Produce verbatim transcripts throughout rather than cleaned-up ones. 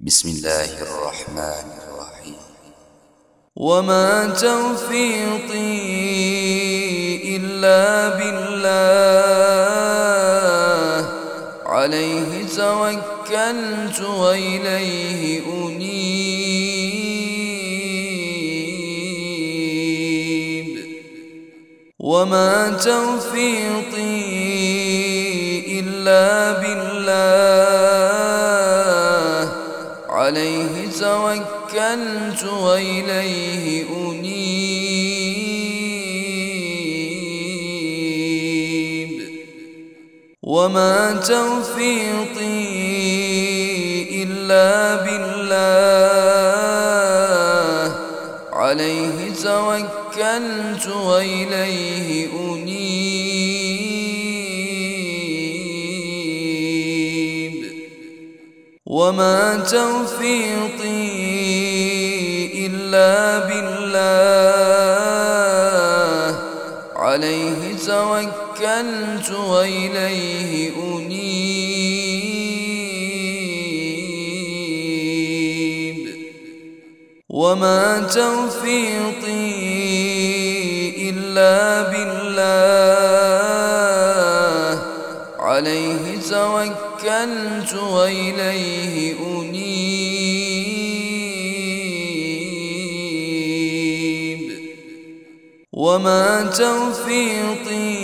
بسم الله الرحمن الرحيم. وما توفيقي إلا بالله، عليه توكلت وإليه أنيب. وما توفيقي إلا بالله، عليه توكلت وإليه أنيب. وما توفيقي إلا بالله، عليه توكلت وإليه أنيب. وما توفيقي إلا بالله، عليه توكلت وإليه أنيب. وما توفيقي إلا بالله، عليه توكلت وإليه أنيب. وما توفيقي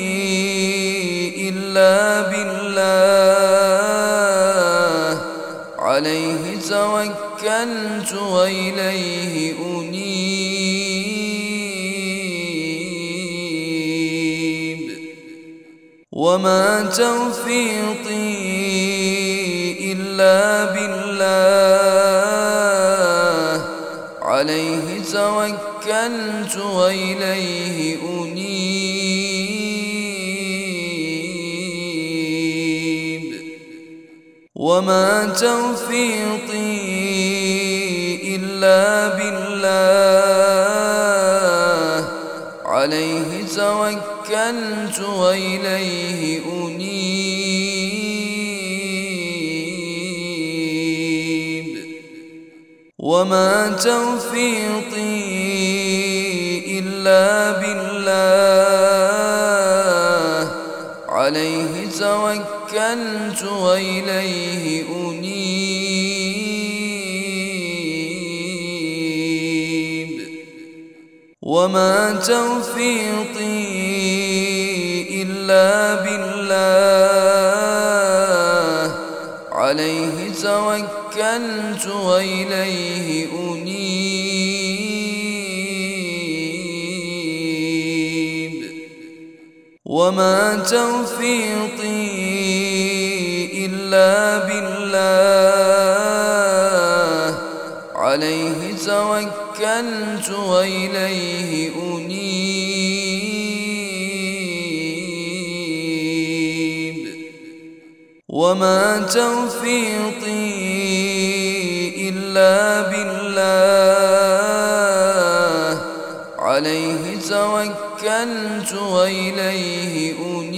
إلا بالله، عليه توكلت وإليه أنيب. وما توفيقي إلا بالله، عليه توكلت وإليه أنيب. وما توفيقي إلا بالله، عليه توكلت وإليه أنيب. وما توفيقي إلا بالله، عليه توكلت وإليه أنيب. وما توفيقي إلا بالله، عليه توكلت وإليه أنيب. وما توفيقي إلا بالله، عليه توكلت وإليه أنيب. وما توفيقي إلا بالله، عليه توكلت وإليه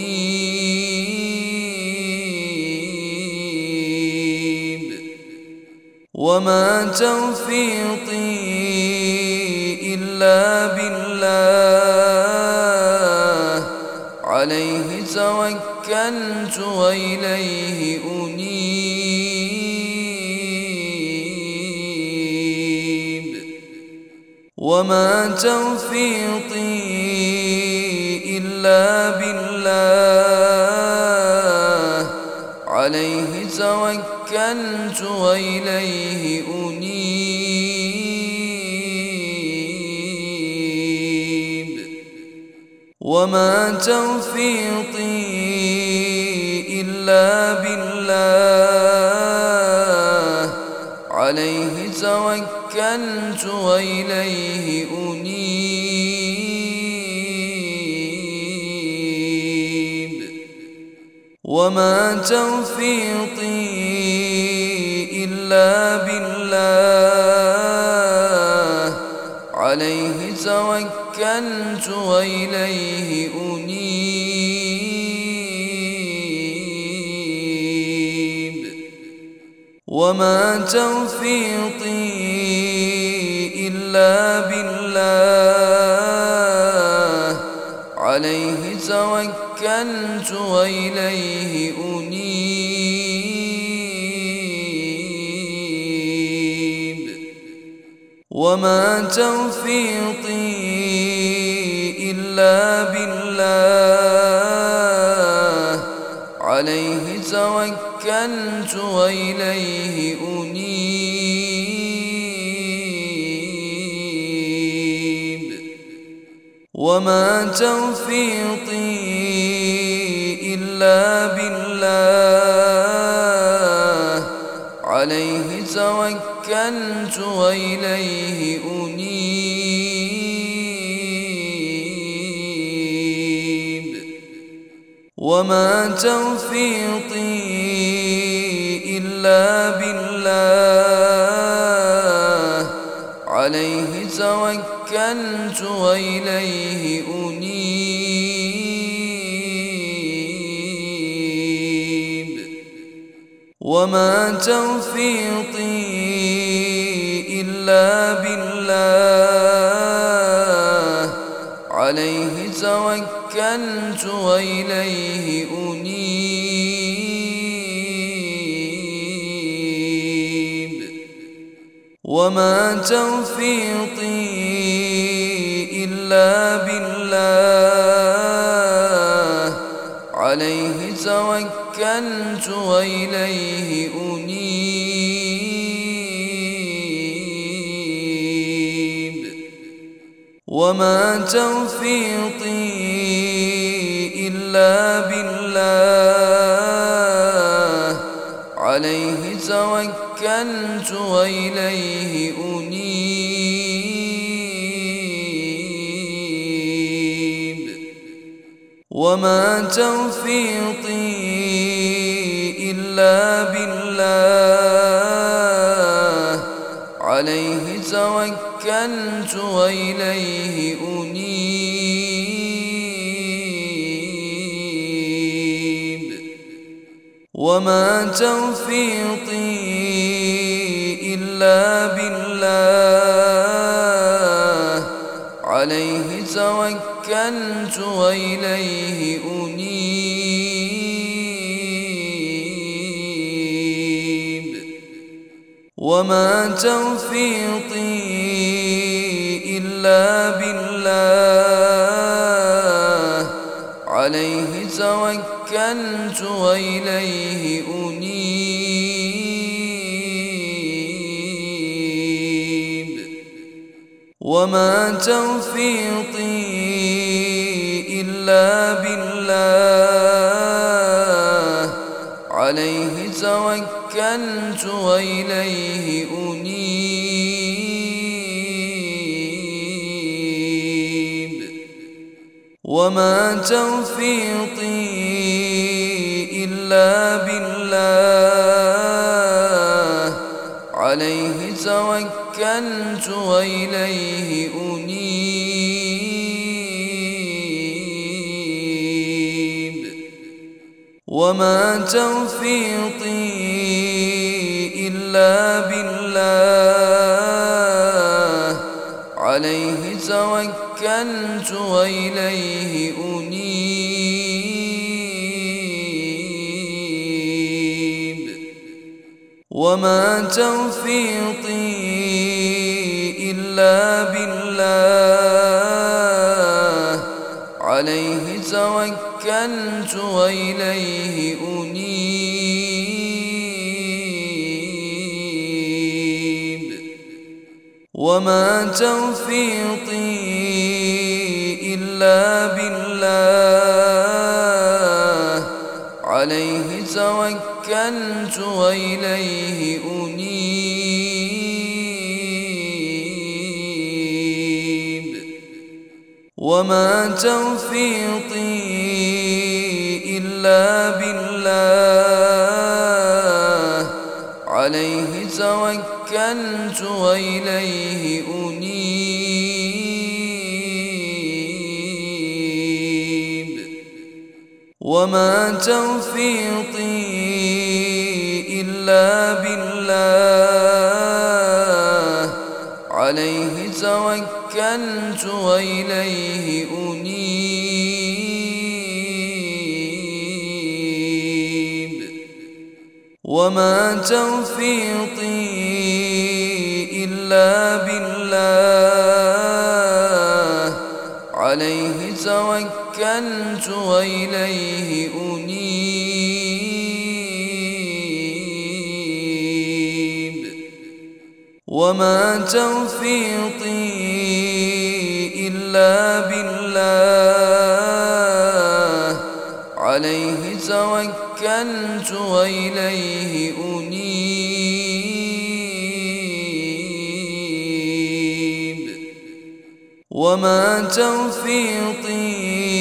أنيب. وما توفيقي إلا بالله، عليه توكلت وإليه أنيب. وما توفيقي إلا بالله، عليه توكلت وإليه أنيب. وما توفيقي إلا بالله، عليه توكلت وإليه أنيب. وما توفيقي إلا بالله، عليه توكلت وإليه أنيب. وما وما توفيقي إلا بالله عليه توكلت وإليه أنيب وما توفيقي إلا بالله عليه توكلت وإليه أنيب وما توفيقي إلا بالله عليه توكلت وإليه أنيب وما توفيقي إلا بالله عليه توكلت وإليه أنيب وما توفيقي إلا بالله عليه توكلت وإليه أنيب وما توفيقي إلا بالله عليه توكلت وإليه أنيب وما توفيقي إلا بالله عليه توكلت وإليه أنيب وما توفيقي إلا بالله عليه توكلت وإليه أنيب وما توفيقي إلا بالله عليه توكلت وإليه أنيب وما توفيقي إلا بالله عليه توكلت وإليه أنيب وما توفيقي إلا بالله عليه توكلت وإليه أنيب وما توفيقي إلا بالله عليه توكلت وإليه أنيب وما توفيقي إلا بالله عليه توكلت وإليه أنيب وما توفيقي إلا بالله عليه توكلت وإليه أنيب وما توفيقي إلا بالله عليه توكلت وإليه أنيب وما توفيقي إلا بالله عليه توكلت وإليه أنيب وما توفيقي إلا بالله بالله عليه توكلت وإليه أنيب وما توفيقي إلا بالله عليه توكلت وإليه أنيب وما توفيقي إلا بالله عليه توكلت وإليه أنيب وما توفيقي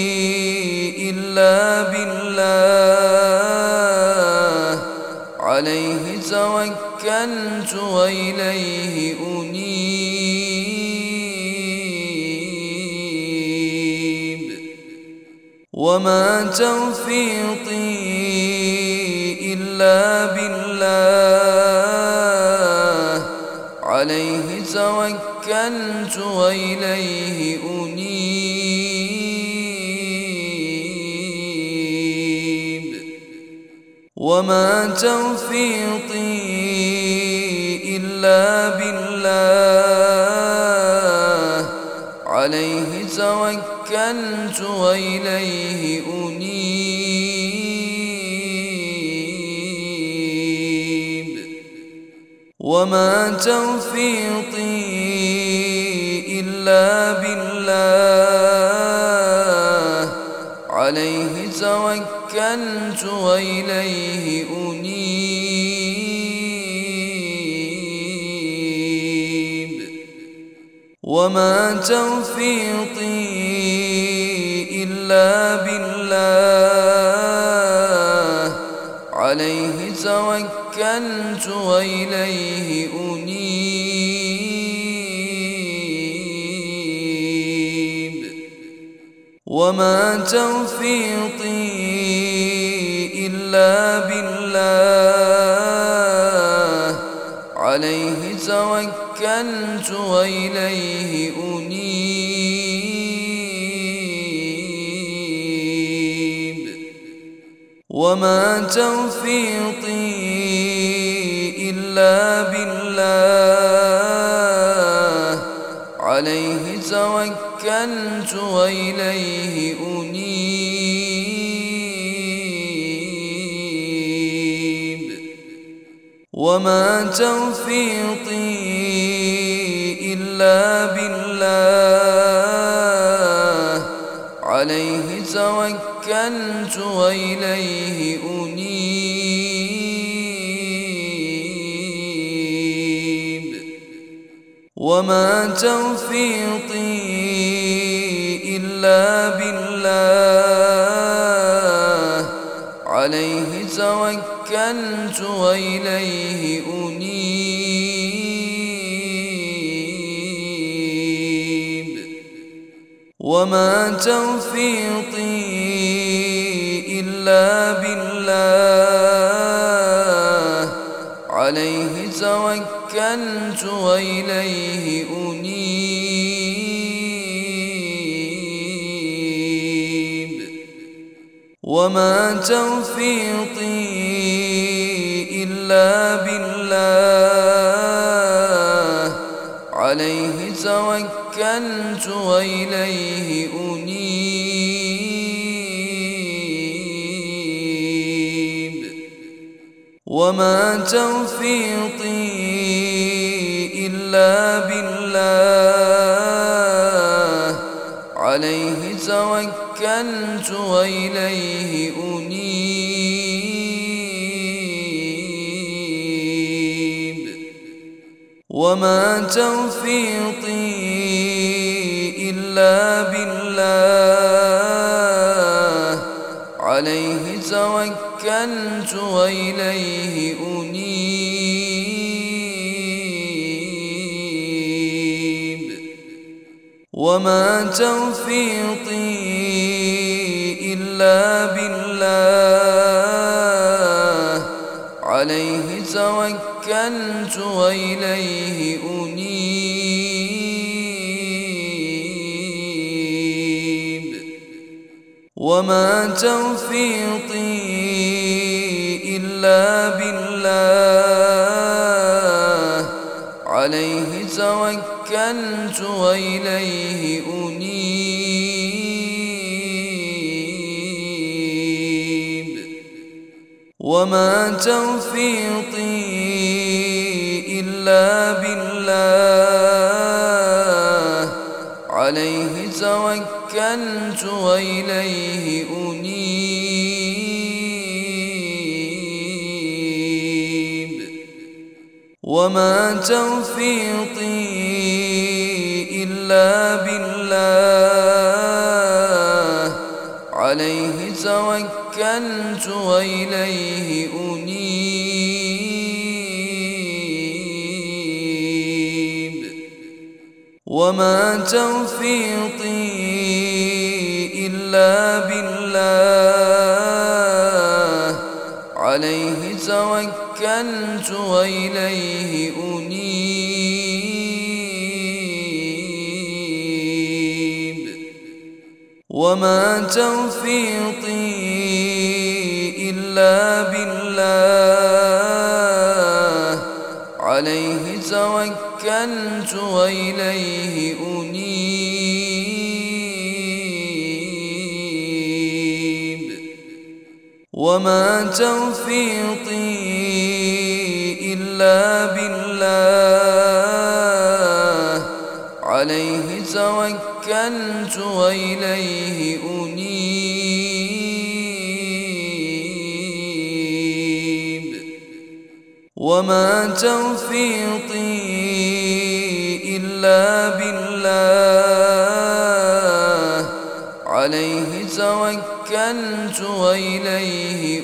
إلا بالله عليه توكلت وإليه أنيب وما توفيقي إلا بالله عليه توكلت وإليه أنيب وما توفيقي إلا بالله عليه توكلت وإليه أنيب وما توفيقي إلا بالله عليه توكلت وإليه أنيب وما توفيقي إلا بالله عليه توكلت وإليه أنيب وما توفيقي إلا بالله عليه توكلت وإليه أنيب وما توفيقي إلا بالله عليه توكلت وإليه أنيب وما توفيقي إلا بالله عليه توكلت وإليه أنيب وما توفيقي إلا بالله عليه توكلت وإليه أنيب وما توفيقي إلا بالله عليه توكلت وإليه أنيب وما توفيقي إلا بالله عليه توكلت وإليه أنيب وما توفيقي إلا بالله عليه توكلت وإليه أنيب وما توفيقي إلا بالله عليه توكلت وإليه أنيب وما توفيقي إلا بالله عليه توكلت توكلت وإليه أنيب وما توفيقي إلا بالله عليه توكلت وإليه أنيب وما توفيقي إلا بالله عليه توكلت وإليه أنيب وما توفيقي إلا بالله عليه توكلت وإليه أنيب وما توفيقي إلا بالله عليه توكلت وإليه أنيب وما توفيقي إلا بالله عليه توكلت وإليه أنيب وما توفيقي إلا بالله عليه توكلت وإليه أنيب وما توفيقي إلا بالله عليه توكلت وإليه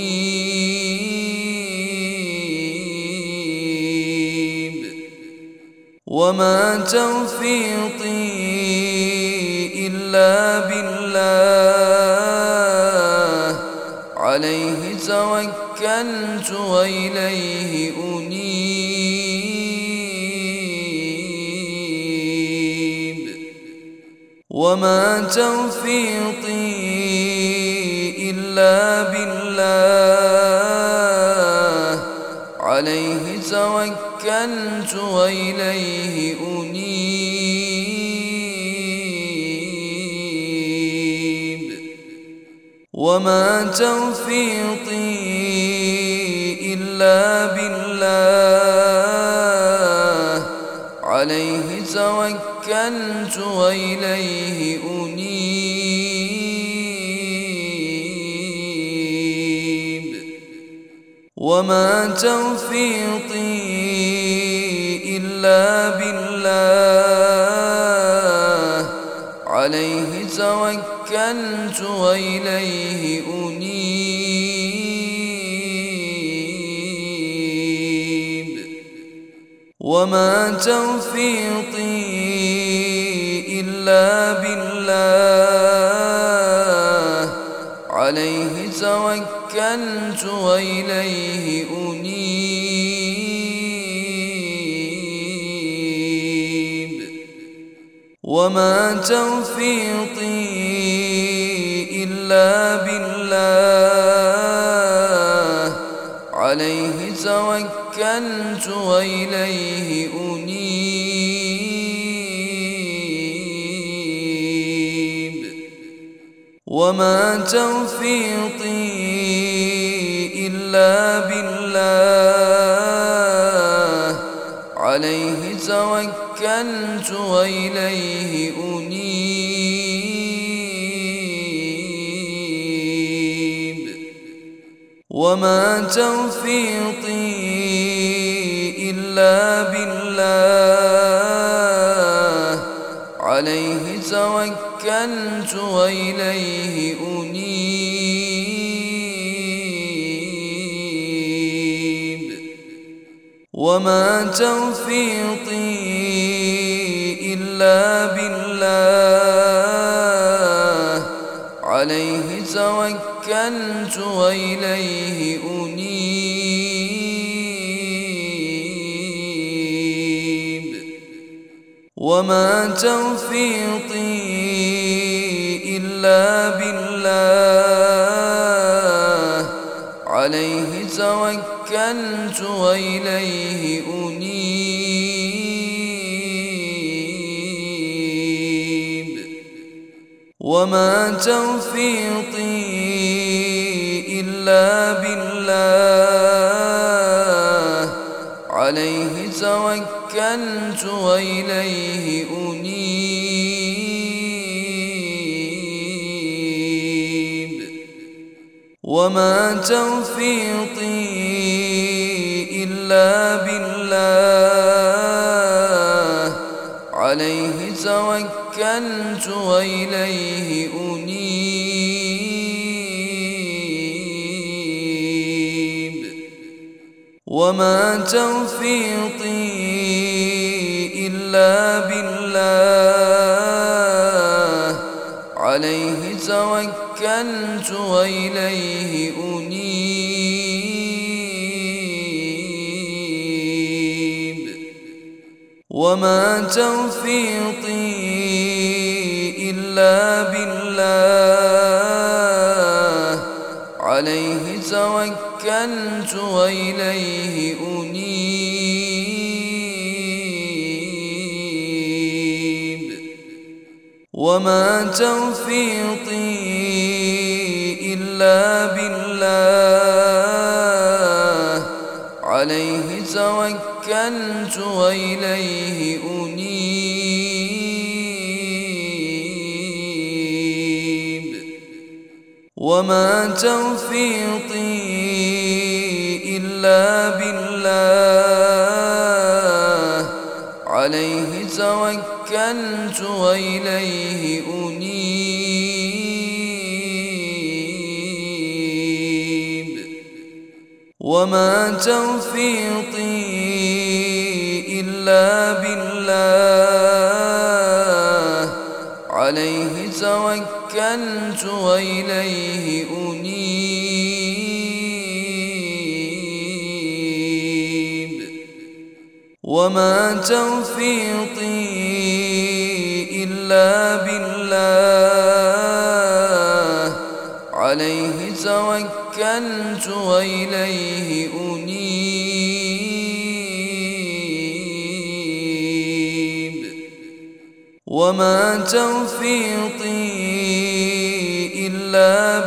أنيب وما توفيقي إلا بالله عليه توكلت وإليه أنيب وما توفيقي إلا بالله عليه توكلت وإليه أنيب وما توفيقي إلا بالله عليه توكلت وإليه أنيب وما توفيقي إلا بالله عليه توكلت وإليه أنيب وما توفيقي إلا بالله عليه توكلت وإليه أنيب وما توفيقي إلا بالله عليه توكلت وإليه أنيب وما توفيقي إلا بالله عليه توكلت وإليه أنيب وما توفيقي إلا بالله عليه توكلت وإليه أنيب وما توفيقي إلا بالله عليه توكلت وإليه أنيب وما توفيقي إلا بالله عليه توكلت وإليه أنيب وما توفيقي إلا بالله عليه توكلت وإليه أنيب وما توفيقي إلا بالله عليه توكلت وإليه أنيب وما توفيقي إلا بالله عليه توكلت وإليه أنيب وما توفيقي إلا بالله عليه توكلت وإليه أنيب وما توفيقي إلا بالله عليه توكلت وإليه أنيب وما توفيقي إلا بالله عليه توكلت وإليه أنيب وما توفيقي إلا بالله عليه توكلت وإليه أنيب وما توفيقي إلا بالله عليه توكلت وإليه أنيب وما توفيقي إلا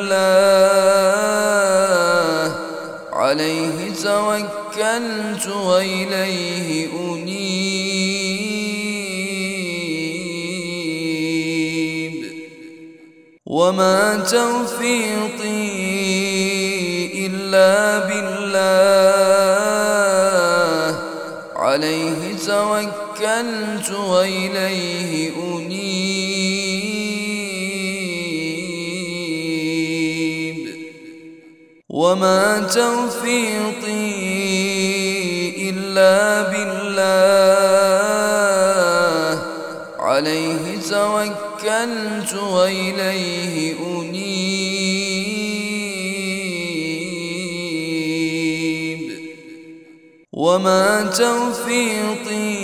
بالله عليه توكلت وإليه أنيب وما توفيقي إلا بالله عليه توكلت وإليه أنيب وما توفيقي إلا بالله عليه توكلت وإليه أنيب وما توفيقي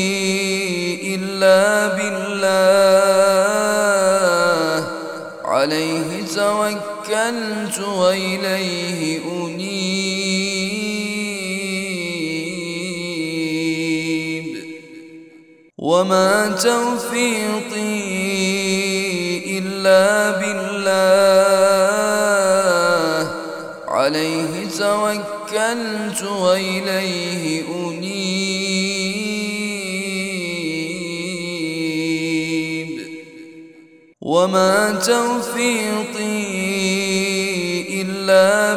إلا بالله عليه توكلت وإليه أنيب وما توفيقي إلا بالله عليه توكلت وإليه أنيب وما توفيقي إلا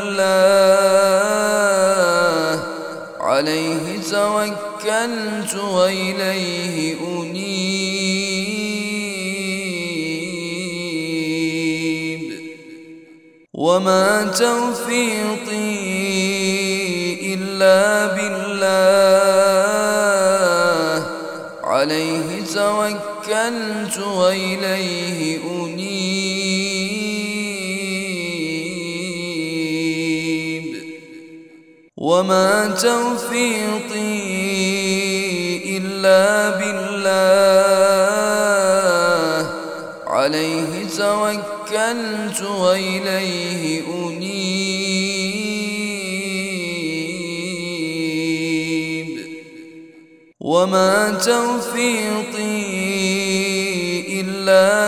بالله عليه توكلت وإليه أنيب وما توفيقي إلا بالله عليه توكلت وإليه أنيب وما توفيقي إلا بالله بالله عليه توكلت وإليه أنيب وما توفيقي إلا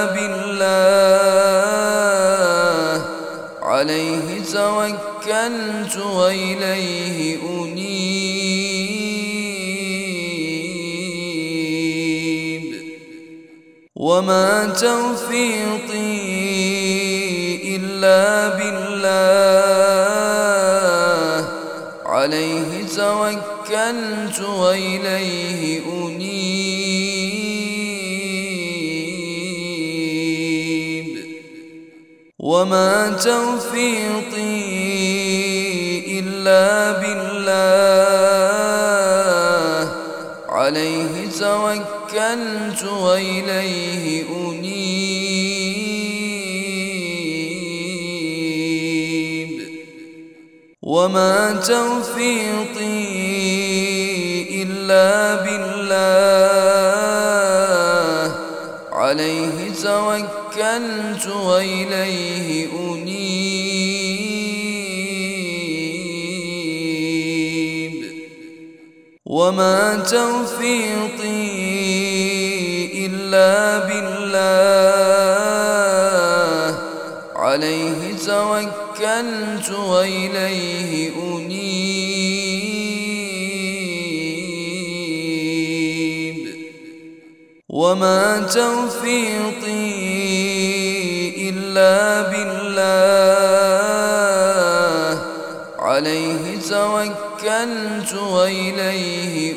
بالله عليه توكلت وإليه أنيب وما توفيقي إلا بالله عليه توكلت وإليه أنيب وما توفيقي إلا بالله عليه توكلت وإليه أنيب وما توفيقي إلا بالله عليه توكلت وإليه أنيب وما توفيقي إلا بالله عليه توكلت وإليه أنيب وما توفيقي إلا بالله عليه توكلت وإليه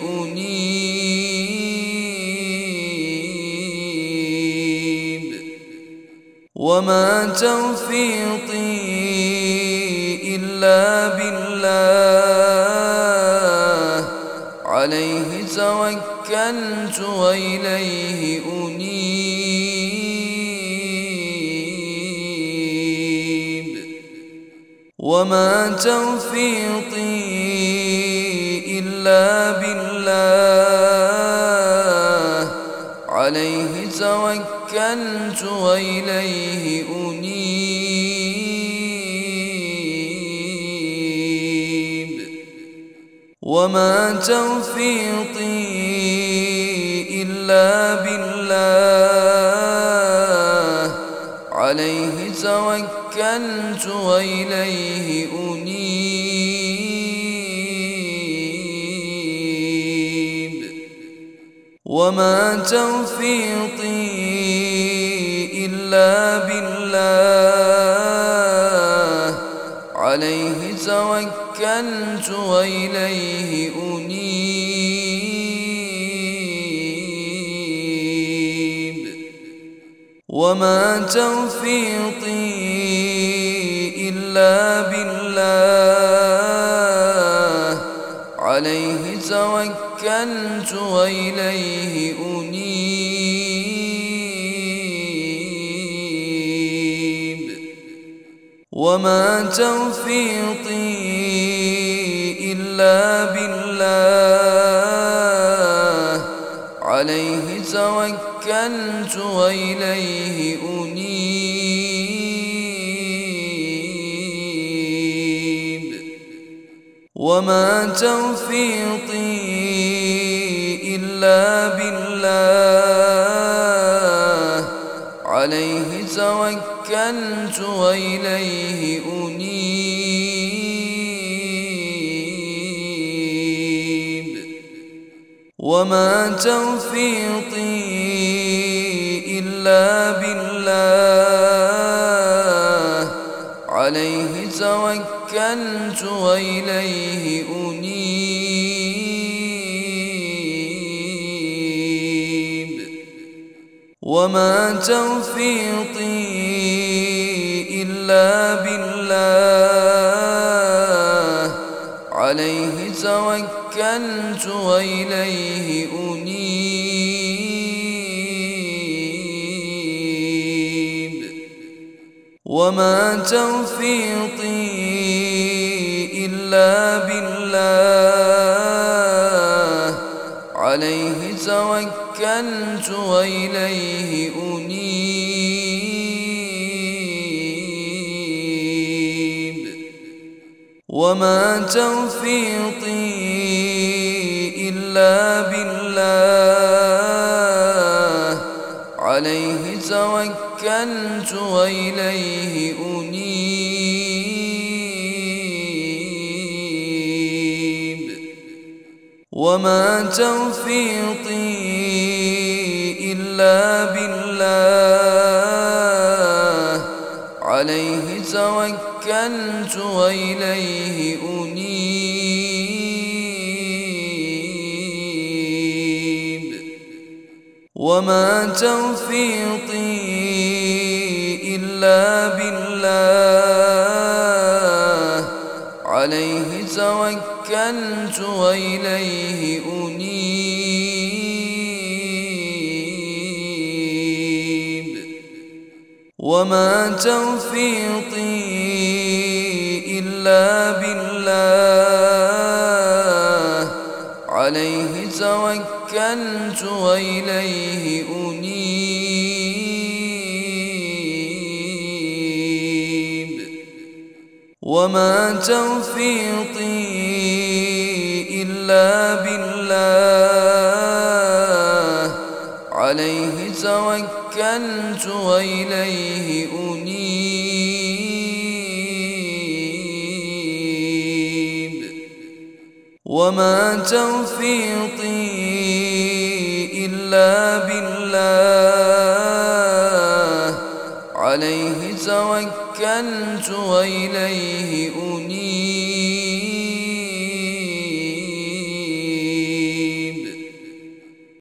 أنيب وما توفيقي إلا بالله عليه توكلت وإليه أنيب وما توفيقي إلا بالله عليه توكلت وإليه أنيب وما توفيقي إلا بالله عليه توكلت وإليه أنيب وما توفيقي إلا بالله عليه توكلت وإليه أنيب وما توفيقي إلا بالله عليه توكلت وإليه أنيب وما توفيقي إلا بالله عليه توكلت وإليه أنيب وما توفيقي إلا بالله عليه توكلت وإليه أنيب وما توفيقي إلا بالله عليه توكلت وإليه أنيب وما توفيقي إلا بالله عليه توكلت وإليه أنيب وما توفيقي إلا بالله عليه توكلت وإليه أنيب وما توفيقي إلا بالله عليه توكلت وإليه أنيب وما توفيقي إلا بالله عليه توكلت وإليه أنيب وما توفيقي إلا بالله عليه توكلت وإليه أنيب وما توفيقي إلا بالله عليه توكلت وإليه أنيب وما توفيقي إلا بالله عليه توكلت وإليه أنيب وما توفيقي إلا بالله عليه توكلت وإليه